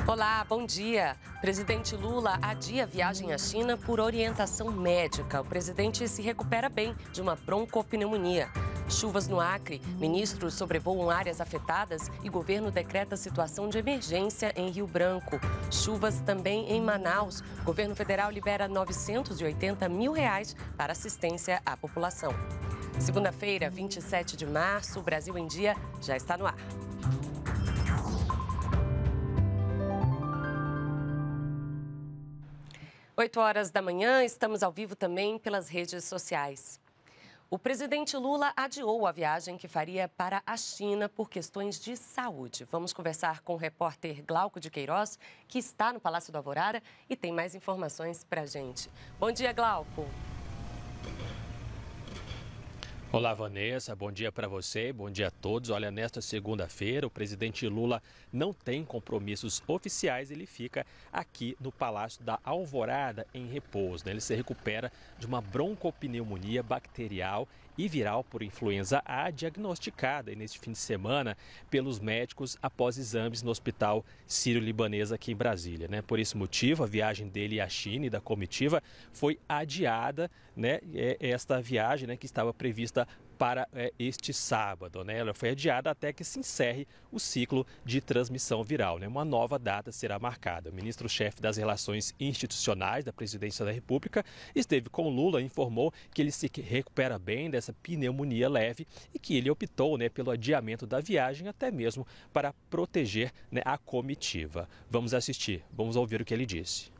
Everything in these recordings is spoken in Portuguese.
Olá, bom dia. Presidente Lula adia viagem à China por orientação médica. O presidente se recupera bem de uma broncopneumonia. Chuvas no Acre, ministros sobrevoam áreas afetadas e governo decreta situação de emergência em Rio Branco. Chuvas também em Manaus. O governo federal libera R$ 980 mil para assistência à população. Segunda-feira, 27 de março, o Brasil em Dia já está no ar. Oito horas da manhã, estamos ao vivo também pelas redes sociais. O presidente Lula adiou a viagem que faria para a China por questões de saúde. Vamos conversar com o repórter Glauco de Queiroz, que está no Palácio do Alvorada e tem mais informações para a gente. Bom dia, Glauco. Olá, Vanessa, bom dia para você, bom dia a todos. Olha, nesta segunda-feira, o presidente Lula não tem compromissos oficiais, ele fica aqui no Palácio da Alvorada em repouso, né? Ele se recupera de uma broncopneumonia bacterial e viral por influenza A, diagnosticada neste fim de semana pelos médicos após exames no Hospital Sírio-Libanês aqui em Brasília, né? Por esse motivo, a viagem dele à China e da comitiva foi adiada, né? Esta viagem, né, que estava prevista para este sábado, né? Ela foi adiada até que se encerre o ciclo de transmissão viral, né? Uma nova data será marcada. O ministro-chefe das Relações Institucionais da Presidência da República esteve com Lula e informou que ele se recupera bem dessa pneumonia leve e que ele optou, né, pelo adiamento da viagem até mesmo para proteger, né, a comitiva. Vamos assistir, vamos ouvir o que ele disse.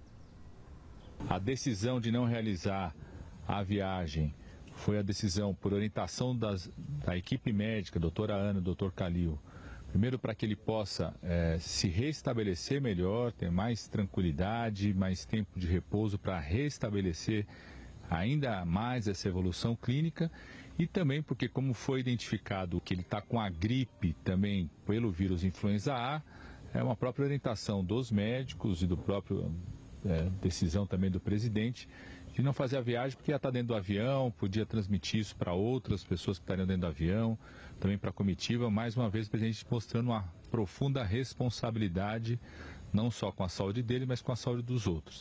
A decisão de não realizar a viagem foi a decisão por orientação da equipe médica, doutora Ana, doutor Calil. Primeiro, para que ele possa se restabelecer melhor, ter mais tranquilidade, mais tempo de repouso para restabelecer ainda mais essa evolução clínica. E também porque, como foi identificado que ele está com a gripe também pelo vírus influenza A, é uma própria orientação dos médicos e do próprio decisão também do presidente, de não fazer a viagem porque ia estar dentro do avião, podia transmitir isso para outras pessoas que estariam dentro do avião, também para a comitiva. Mais uma vez o presidente mostrando uma profunda responsabilidade, não só com a saúde dele, mas com a saúde dos outros.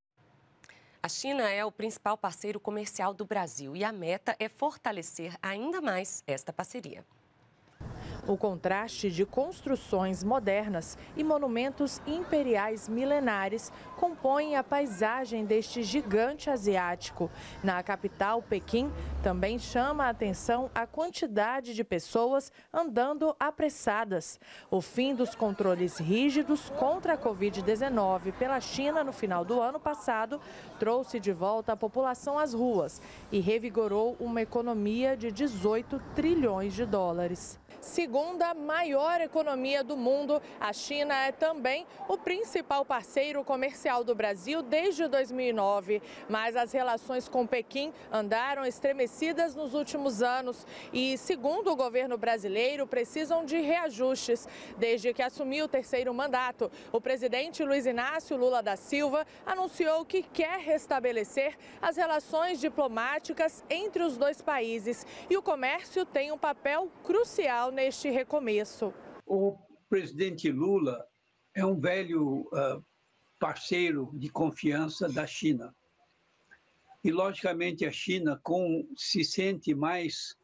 A China é o principal parceiro comercial do Brasil e a meta é fortalecer ainda mais esta parceria. O contraste de construções modernas e monumentos imperiais milenares compõe a paisagem deste gigante asiático. Na capital, Pequim, também chama a atenção a quantidade de pessoas andando apressadas. O fim dos controles rígidos contra a Covid-19 pela China no final do ano passado trouxe de volta a população às ruas e revigorou uma economia de 18 trilhões de dólares. Segunda maior economia do mundo, a China é também o principal parceiro comercial do Brasil desde 2009. Mas as relações com Pequim andaram estremecidas nos últimos anos e, segundo o governo brasileiro, precisam de reajustes. Desde que assumiu o terceiro mandato, o presidente Luiz Inácio Lula da Silva anunciou que quer restabelecer as relações diplomáticas entre os dois países. E o comércio tem um papel crucial neste recomeço. O presidente Lula é um velho parceiro de confiança da China. E, logicamente, a China se sente mais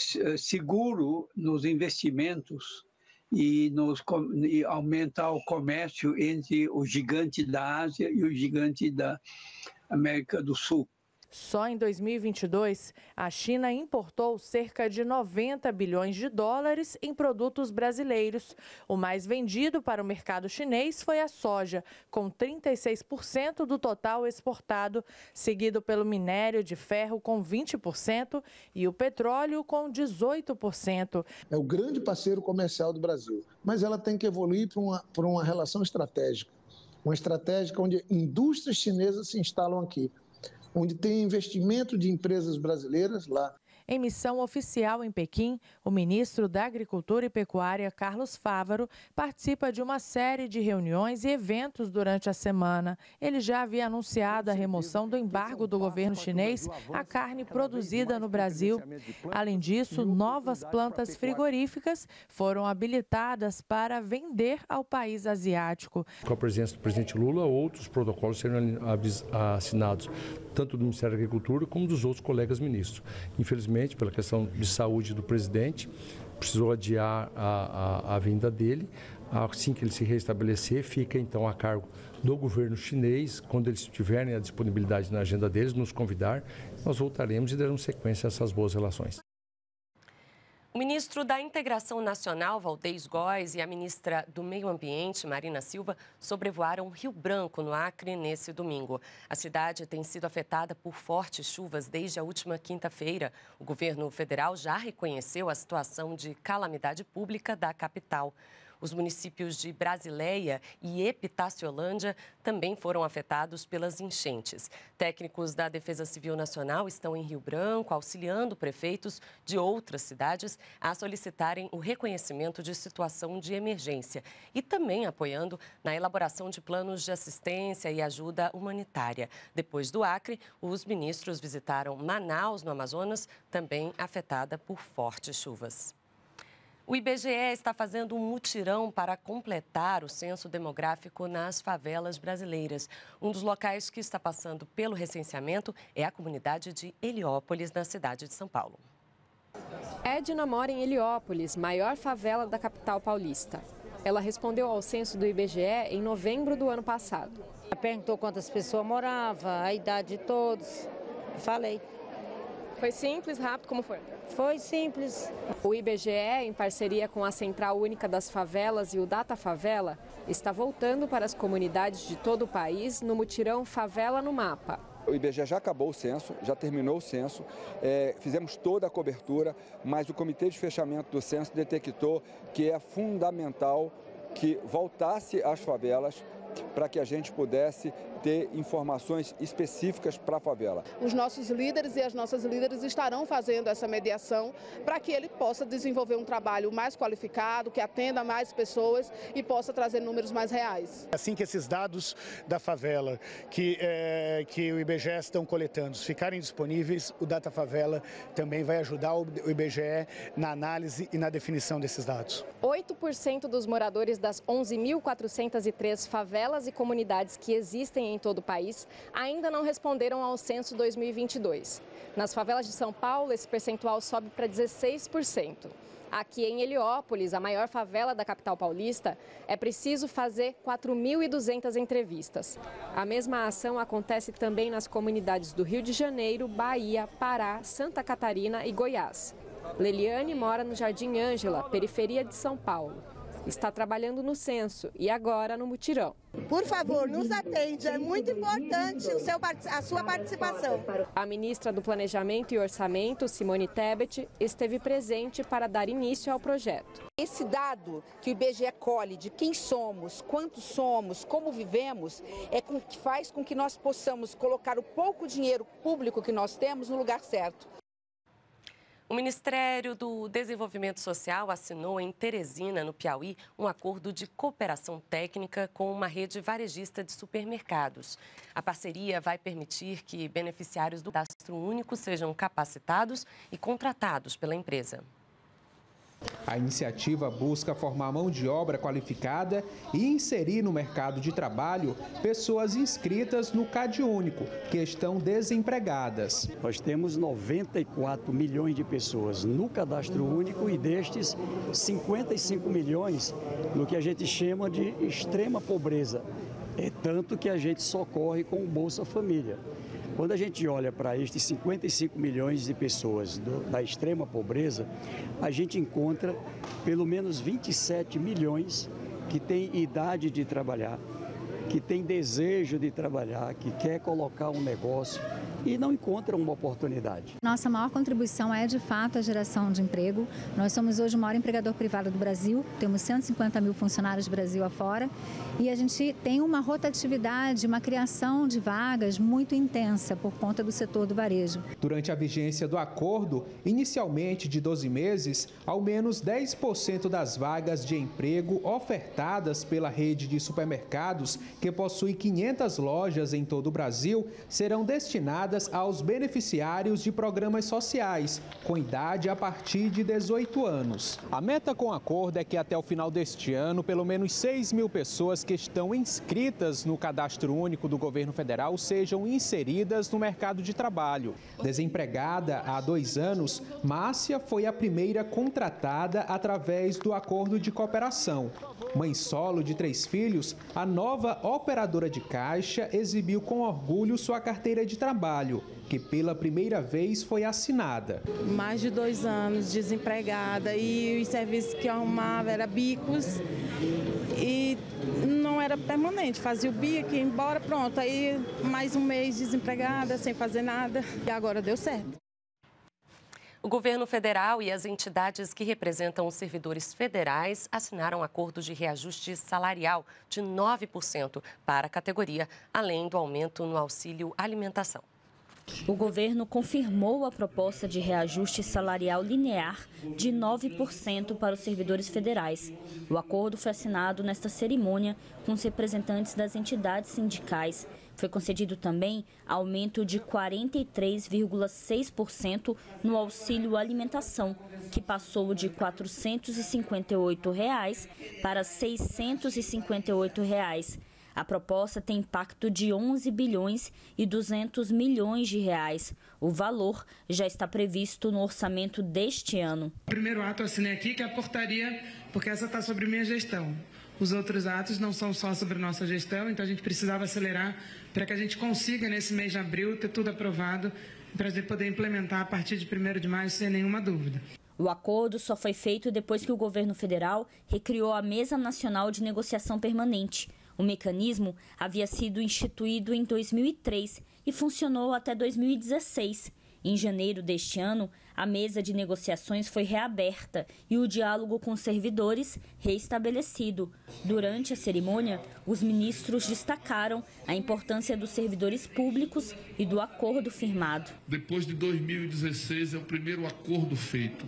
seguro nos investimentos e aumentar o comércio entre o gigante da Ásia e o gigante da América do Sul. Só em 2022, a China importou cerca de 90 bilhões de dólares em produtos brasileiros. O mais vendido para o mercado chinês foi a soja, com 36% do total exportado, seguido pelo minério de ferro com 20% e o petróleo com 18%. É o grande parceiro comercial do Brasil, mas ela tem que evoluir para uma relação estratégica. Uma estratégia onde indústrias chinesas se instalam aqui, onde tem investimento de empresas brasileiras lá. Em missão oficial em Pequim, o ministro da Agricultura e Pecuária, Carlos Fávaro, participa de uma série de reuniões e eventos durante a semana. Ele já havia anunciado a remoção do embargo do governo chinês à carne produzida no Brasil. Além disso, novas plantas frigoríficas foram habilitadas para vender ao país asiático. Com a presença do presidente Lula, outros protocolos serão assinados, tanto do Ministério da Agricultura como dos outros colegas ministros. Infelizmente, pela questão de saúde do presidente, precisou adiar a vinda dele. Assim que ele se restabelecer, fica então a cargo do governo chinês, quando eles tiverem a disponibilidade na agenda deles, nos convidar, nós voltaremos e daremos sequência a essas boas relações. O ministro da Integração Nacional, Valdez Góes, e a ministra do Meio Ambiente, Marina Silva, sobrevoaram Rio Branco, no Acre, nesse domingo. A cidade tem sido afetada por fortes chuvas desde a última quinta-feira. O governo federal já reconheceu a situação de calamidade pública da capital. Os municípios de Brasileia e Epitaciolândia também foram afetados pelas enchentes. Técnicos da Defesa Civil Nacional estão em Rio Branco, auxiliando prefeitos de outras cidades a solicitarem o reconhecimento de situação de emergência e também apoiando na elaboração de planos de assistência e ajuda humanitária. Depois do Acre, os ministros visitaram Manaus, no Amazonas, também afetada por fortes chuvas. O IBGE está fazendo um mutirão para completar o censo demográfico nas favelas brasileiras. Um dos locais que está passando pelo recenseamento é a comunidade de Heliópolis, na cidade de São Paulo. Edna mora em Heliópolis, maior favela da capital paulista. Ela respondeu ao censo do IBGE em novembro do ano passado. Perguntou quantas pessoas moravam, a idade de todos. Falei. Foi simples, rápido, como foi? Foi simples. O IBGE, em parceria com a Central Única das Favelas e o Data Favela, está voltando para as comunidades de todo o país no mutirão Favela no Mapa. O IBGE já acabou o censo, já terminou o censo, fizemos toda a cobertura, mas o Comitê de Fechamento do Censo detectou que é fundamental que voltasse às favelas para que a gente pudesse ter informações específicas para a favela. Os nossos líderes e as nossas líderes estarão fazendo essa mediação para que ele possa desenvolver um trabalho mais qualificado, que atenda mais pessoas e possa trazer números mais reais. Assim que esses dados da favela que o IBGE estão coletando ficarem disponíveis, o Data Favela também vai ajudar o IBGE na análise e na definição desses dados. 8% dos moradores das 11.403 favelas e comunidades que existem em todo o país ainda não responderam ao censo 2022. Nas favelas de São Paulo, esse percentual sobe para 16%. Aqui em Heliópolis, a maior favela da capital paulista, é preciso fazer 4.200 entrevistas. A mesma ação acontece também nas comunidades do Rio de Janeiro, Bahia, Pará, Santa Catarina e Goiás. Leliane mora no Jardim Ângela, periferia de São Paulo. Está trabalhando no censo e agora no mutirão. Por favor, nos atende, é muito importante a sua participação. A ministra do Planejamento e Orçamento, Simone Tebet, esteve presente para dar início ao projeto. Esse dado que o IBGE colhe de quem somos, quantos somos, como vivemos, que faz com que nós possamos colocar o pouco dinheiro público que nós temos no lugar certo. O Ministério do Desenvolvimento Social assinou em Teresina, no Piauí, um acordo de cooperação técnica com uma rede varejista de supermercados. A parceria vai permitir que beneficiários do Cadastro Único sejam capacitados e contratados pela empresa. A iniciativa busca formar mão de obra qualificada e inserir no mercado de trabalho pessoas inscritas no CadÚnico, que estão desempregadas. Nós temos 94 milhões de pessoas no Cadastro Único e destes 55 milhões no que a gente chama de extrema pobreza. É tanto que a gente socorre com o Bolsa Família. Quando a gente olha para estes 55 milhões de pessoas da extrema pobreza, a gente encontra pelo menos 27 milhões que têm idade de trabalhar, que têm desejo de trabalhar, que quer colocar um negócio e não encontram uma oportunidade. Nossa maior contribuição é, de fato, a geração de emprego. Nós somos hoje o maior empregador privado do Brasil, temos 150 mil funcionários Brasil afora e a gente tem uma rotatividade, uma criação de vagas muito intensa por conta do setor do varejo. Durante a vigência do acordo, inicialmente de 12 meses, ao menos 10% das vagas de emprego ofertadas pela rede de supermercados, que possui 500 lojas em todo o Brasil, serão destinadas aos beneficiários de programas sociais, com idade a partir de 18 anos. A meta com o acordo é que até o final deste ano, pelo menos 6 mil pessoas que estão inscritas no Cadastro Único do Governo Federal sejam inseridas no mercado de trabalho. Desempregada há 2 anos, Márcia foi a primeira contratada através do acordo de cooperação. Mãe solo de 3 filhos, a nova operadora de caixa exibiu com orgulho sua carteira de trabalho, que pela primeira vez foi assinada. Mais de 2 anos desempregada e os serviços que eu arrumava eram bicos e não era permanente. Fazia o bico, ia embora, pronto. Aí mais um mês desempregada, sem fazer nada e agora deu certo. O governo federal e as entidades que representam os servidores federais assinaram acordos de reajuste salarial de 9% para a categoria, além do aumento no auxílio alimentação. O governo confirmou a proposta de reajuste salarial linear de 9% para os servidores federais. O acordo foi assinado nesta cerimônia com os representantes das entidades sindicais. Foi concedido também aumento de 43,6% no auxílio alimentação, que passou de R$ 458 para R$ 658. A proposta tem impacto de 11 bilhões e 200 milhões de reais. O valor já está previsto no orçamento deste ano. O primeiro ato eu assinei aqui, que é a portaria, porque essa está sobre minha gestão. Os outros atos não são só sobre nossa gestão, então a gente precisava acelerar para que a gente consiga, nesse mês de abril, ter tudo aprovado para a gente poder implementar a partir de 1º de maio, sem nenhuma dúvida. O acordo só foi feito depois que o governo federal recriou a Mesa Nacional de Negociação Permanente. O mecanismo havia sido instituído em 2003 e funcionou até 2016. Em janeiro deste ano, a mesa de negociações foi reaberta e o diálogo com os servidores reestabelecido. Durante a cerimônia, os ministros destacaram a importância dos servidores públicos e do acordo firmado. Depois de 2016, é o primeiro acordo feito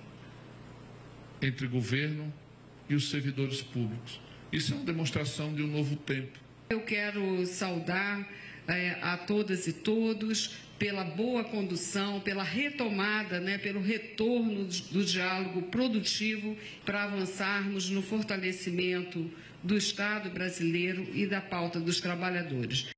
entre o governo e os servidores públicos. Isso é uma demonstração de um novo tempo. Eu quero saudar a todas e todos pela boa condução, pela retomada, pelo retorno do diálogo produtivo para avançarmos no fortalecimento do Estado brasileiro e da pauta dos trabalhadores.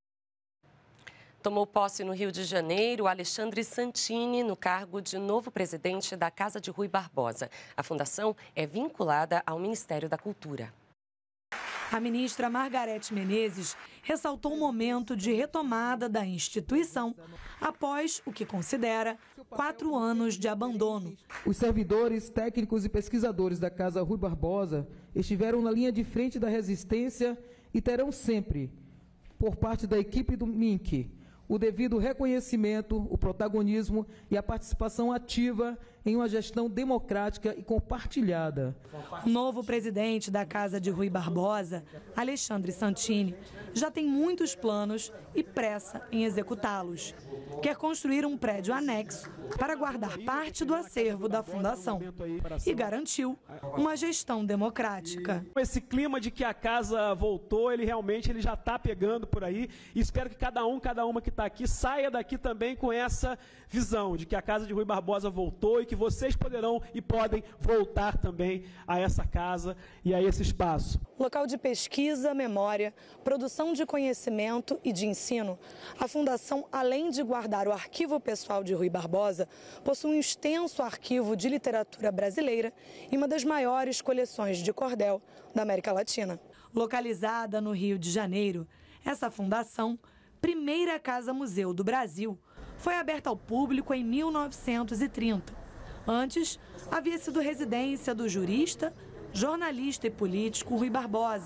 Tomou posse no Rio de Janeiro Alexandre Santini no cargo de novo presidente da Casa de Rui Barbosa. A fundação é vinculada ao Ministério da Cultura. A ministra Margarete Menezes ressaltou um momento de retomada da instituição após o que considera 4 anos de abandono. Os servidores, técnicos e pesquisadores da Casa Rui Barbosa estiveram na linha de frente da resistência e terão sempre, por parte da equipe do MINC, o devido reconhecimento, o protagonismo e a participação ativa em uma gestão democrática e compartilhada. O novo presidente da Casa de Rui Barbosa, Alexandre Santini, já tem muitos planos e pressa em executá-los. Quer construir um prédio anexo para guardar parte do acervo da fundação e garantiu uma gestão democrática. Esse clima de que a casa voltou, ele já está pegando por aí, e espero que cada uma que está aqui saia daqui também com essa visão de que a Casa de Rui Barbosa voltou e que vocês poderão e podem voltar também a essa casa e a esse espaço. Local de pesquisa, memória, produção de conhecimento e de ensino, a Fundação, além de guardar o arquivo pessoal de Rui Barbosa, possui um extenso arquivo de literatura brasileira e uma das maiores coleções de cordel da América Latina. Localizada no Rio de Janeiro, essa fundação, primeira casa-museu do Brasil, foi aberta ao público em 1930. Antes, havia sido residência do jurista, jornalista e político Rui Barbosa,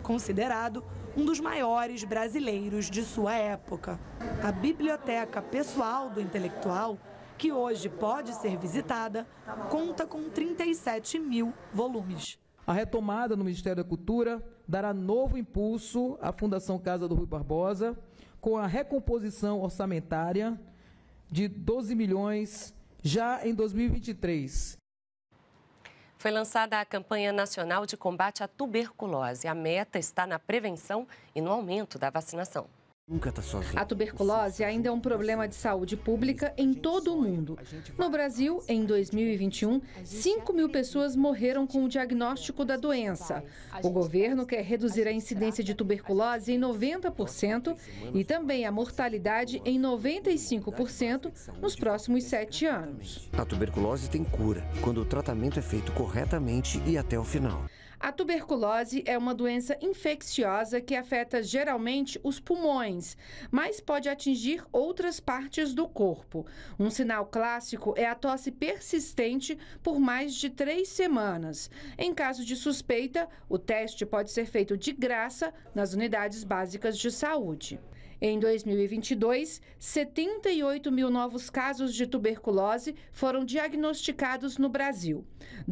considerado um dos maiores brasileiros de sua época. A biblioteca pessoal do intelectual, que hoje pode ser visitada, conta com 37 mil volumes. A retomada no Ministério da Cultura dará novo impulso à Fundação Casa do Rui Barbosa, com a recomposição orçamentária de 12 milhões já em 2023. Foi lançada a campanha nacional de combate à tuberculose. A meta está na prevenção e no aumento da vacinação. Nunca tá sozinho. A tuberculose ainda é um problema de saúde pública em todo o mundo. No Brasil, em 2021, 5 mil pessoas morreram com o diagnóstico da doença. O governo quer reduzir a incidência de tuberculose em 90% e também a mortalidade em 95% nos próximos 7 anos. A tuberculose tem cura, quando o tratamento é feito corretamente e até o final. A tuberculose é uma doença infecciosa que afeta geralmente os pulmões, mas pode atingir outras partes do corpo. Um sinal clássico é a tosse persistente por mais de 3 semanas. Em caso de suspeita, o teste pode ser feito de graça nas unidades básicas de saúde. Em 2022, 78 mil novos casos de tuberculose foram diagnosticados no Brasil.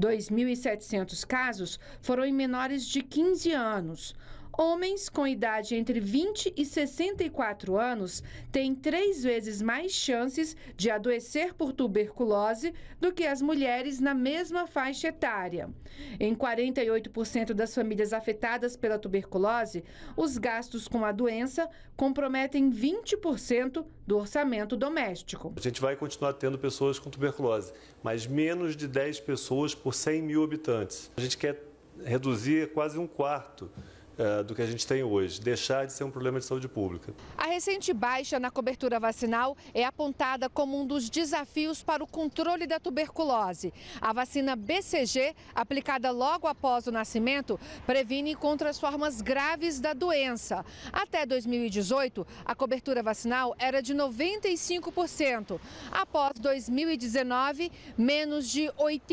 2.700 casos foram em menores de 15 anos. Homens com idade entre 20 e 64 anos têm 3 vezes mais chances de adoecer por tuberculose do que as mulheres na mesma faixa etária. Em 48% das famílias afetadas pela tuberculose, os gastos com a doença comprometem 20% do orçamento doméstico. A gente vai continuar tendo pessoas com tuberculose, mas menos de 10 pessoas por 100 mil habitantes. A gente quer reduzir quase 1/4 do que a gente tem hoje, deixar de ser um problema de saúde pública. A recente baixa na cobertura vacinal é apontada como um dos desafios para o controle da tuberculose. A vacina BCG, aplicada logo após o nascimento, previne contra as formas graves da doença. Até 2018, a cobertura vacinal era de 95%. Após 2019, menos de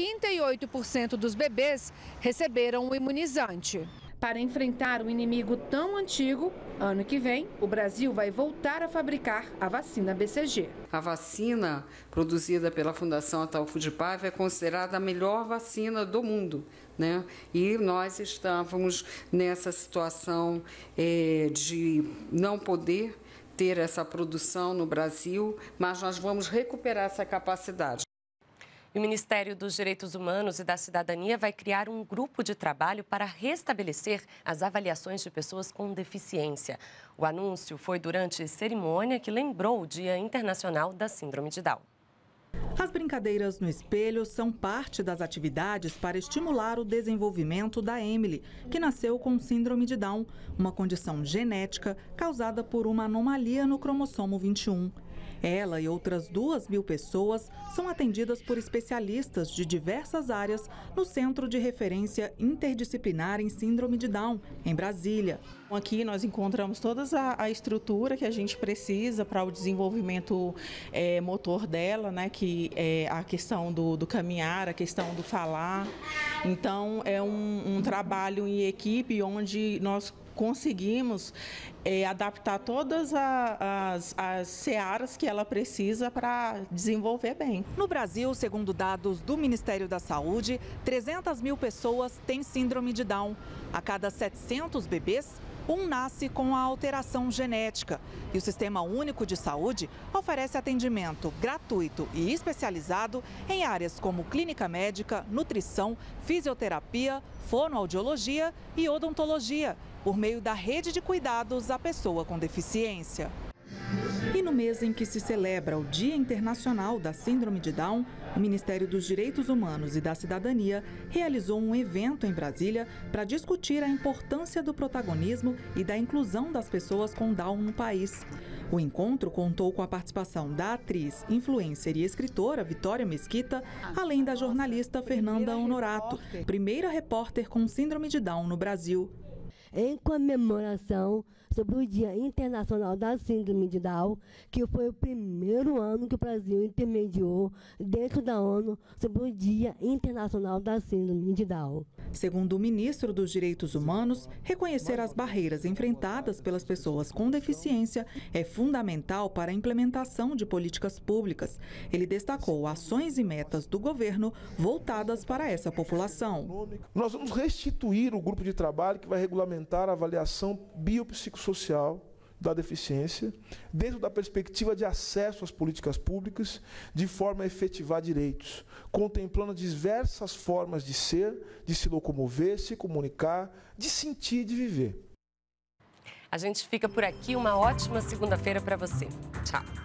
88% dos bebês receberam o imunizante. Para enfrentar um inimigo tão antigo, ano que vem, o Brasil vai voltar a fabricar a vacina BCG. A vacina produzida pela Fundação Ataulfo de Paiva é considerada a melhor vacina do mundo, né? E nós estávamos nessa situação de não poder ter essa produção no Brasil, mas nós vamos recuperar essa capacidade. O Ministério dos Direitos Humanos e da Cidadania vai criar um grupo de trabalho para restabelecer as avaliações de pessoas com deficiência. O anúncio foi durante cerimônia que lembrou o Dia Internacional da Síndrome de Down. As brincadeiras no espelho são parte das atividades para estimular o desenvolvimento da Emily, que nasceu com síndrome de Down, uma condição genética causada por uma anomalia no cromossomo 21. Ela e outras 2.000 pessoas são atendidas por especialistas de diversas áreas no Centro de Referência Interdisciplinar em Síndrome de Down, em Brasília. Aqui nós encontramos toda a estrutura que a gente precisa para o desenvolvimento motor dela, né? Que é a questão do caminhar, a questão do falar. Então, é um trabalho em equipe onde nós conseguimos adaptar todas as searas que ela precisa para desenvolver bem. No Brasil, segundo dados do Ministério da Saúde, 300.000 pessoas têm síndrome de Down. A cada 700 bebês, um nasce com a alteração genética. E o Sistema Único de Saúde oferece atendimento gratuito e especializado em áreas como clínica médica, nutrição, fisioterapia, fonoaudiologia e odontologia, por meio da rede de cuidados à pessoa com deficiência. E no mês em que se celebra o Dia Internacional da Síndrome de Down, o Ministério dos Direitos Humanos e da Cidadania realizou um evento em Brasília para discutir a importância do protagonismo e da inclusão das pessoas com Down no país. O encontro contou com a participação da atriz, influencer e escritora Vitória Mesquita, além da jornalista Fernanda Honorato, primeira repórter com síndrome de Down no Brasil. em comemoração sobre o Dia Internacional da Síndrome de Down, que foi o primeiro ano que o Brasil intermediou dentro da ONU sobre o Dia Internacional da Síndrome de Down. Segundo o ministro dos Direitos Humanos, reconhecer as barreiras enfrentadas pelas pessoas com deficiência é fundamental para a implementação de políticas públicas. Ele destacou ações e metas do governo voltadas para essa população. Nós vamos restituir o grupo de trabalho que vai regulamentar a avaliação biopsicossocial da deficiência, dentro da perspectiva de acesso às políticas públicas, de forma a efetivar direitos, contemplando diversas formas de ser, de se locomover, se comunicar, de sentir e de viver. A gente fica por aqui. Uma ótima segunda-feira para você. Tchau.